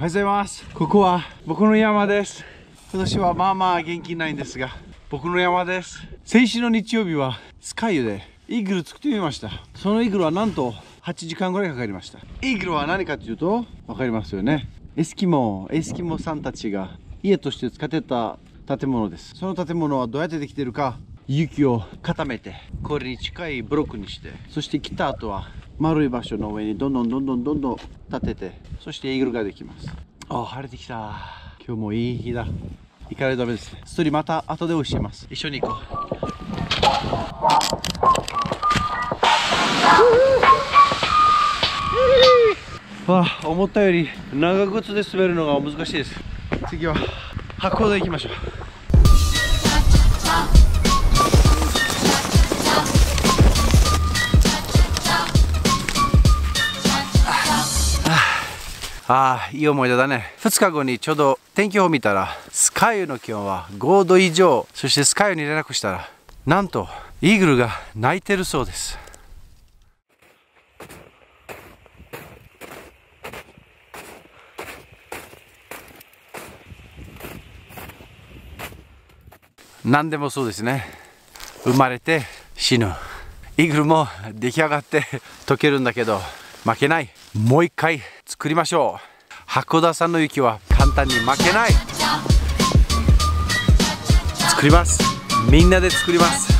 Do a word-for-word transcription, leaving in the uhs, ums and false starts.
おはようございます。ここは僕の山です。今年はまあまあ元気ないんですが、僕の山です。先週の日曜日はスカイユでイーグル作ってみました。そのイーグルはなんとはちじかんぐらいかかりました。イーグルは何かというと分かりますよね。エスキモエスキモさんたちが家として使ってた建物です。その建物はどうやってできているか、雪を固めてこれに近いブロックにして、そして来た後は丸い場所の上にどんどんどんどんどんどん立てて、そしてイーグルができます。あ、晴れてきた。今日もいい日だ。行かないとダメですね。ストーリーまた後で教えます。一緒に行こう。わあ、思ったより長靴で滑るのが難しいです。次は八甲田行きましょう。ああ、いい思い出だね。ふつかごにちょうど天気予報見たら、スカイユの気温はごど以上。そしてスカイユに連絡したら、なんとイーグルが鳴いてるそうです。何でもそうですね。生まれて死ぬ。イーグルも出来上がって溶けるんだけど、負けない。もう一回作りましょう。函館産の雪は簡単に負けない。作ります。みんなで作ります。